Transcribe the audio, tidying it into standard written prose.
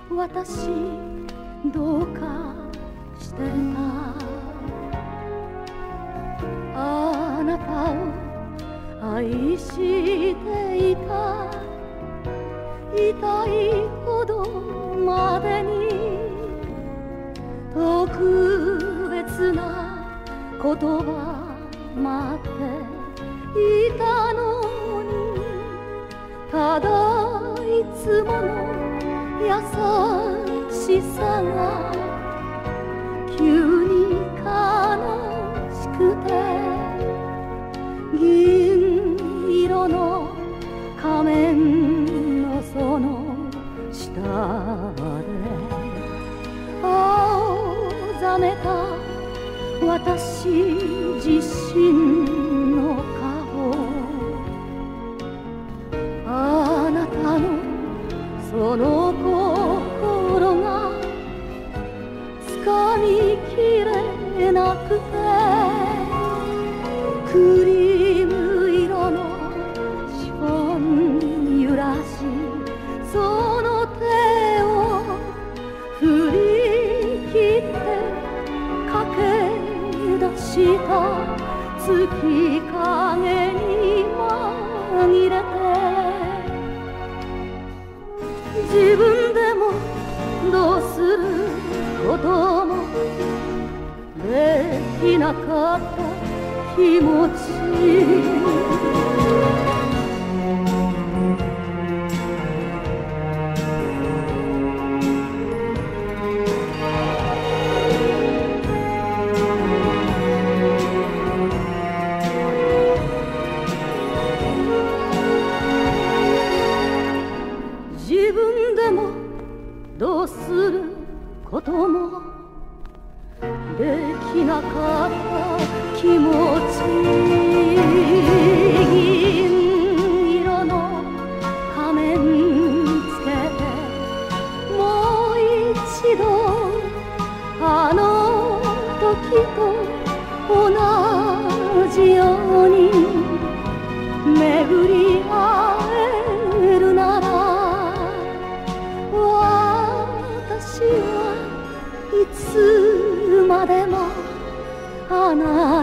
私どうかしてた。あなたを愛していた。痛いほどまでに特別な言葉待っていたのに、ただいつもの優しさが急に悲しくて、銀色の仮面のその下で青ざめた私自身の顔、あなたのその心が掴みきれなくて、クリーム色のシフォン揺らし、その手を振り切って駆け出した月影に紛れて、自分でもどうすることもできなかった気持ち、自分でもどうすることもできなかった気持ち、銀色の仮面つけてもう一度あの時と同じように巡り会えるなら、私はいつまでもあな